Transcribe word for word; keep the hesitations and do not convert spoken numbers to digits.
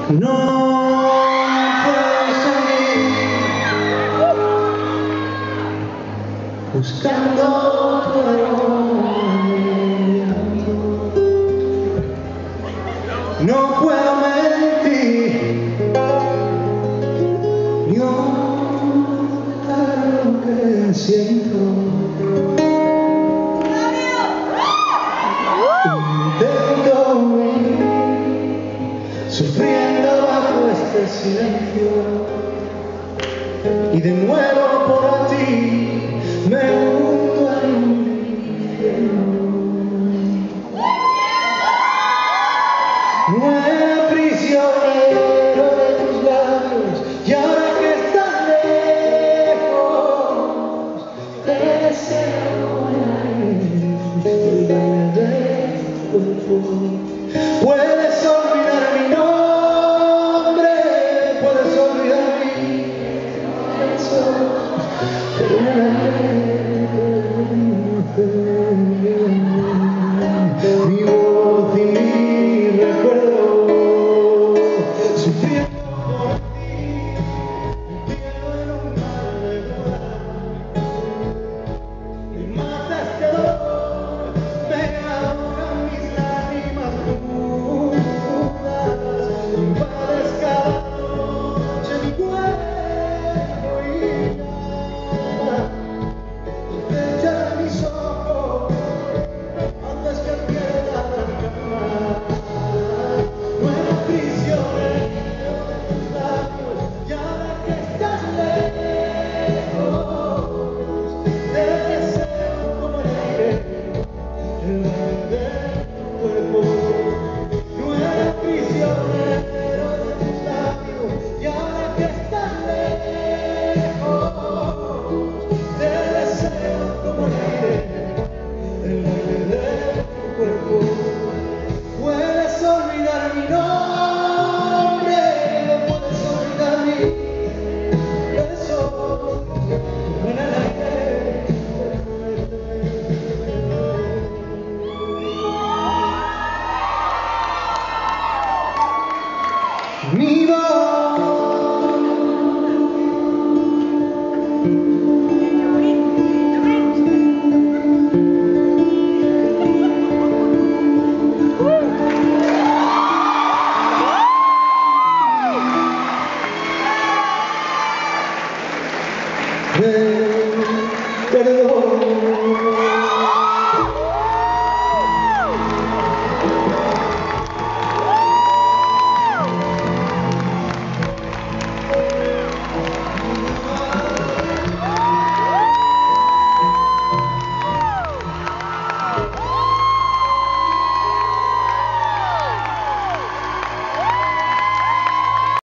No puedo seguir buscando tu amor. No puedo mentir ni ocultar lo que siento. Intento huir, sufriendo bajo este silencio, y de nuevo por ti me hundo en un infierno. No era prisionero de tus labios, y ahora que estás lejos te deseo el aire y el cuerpo.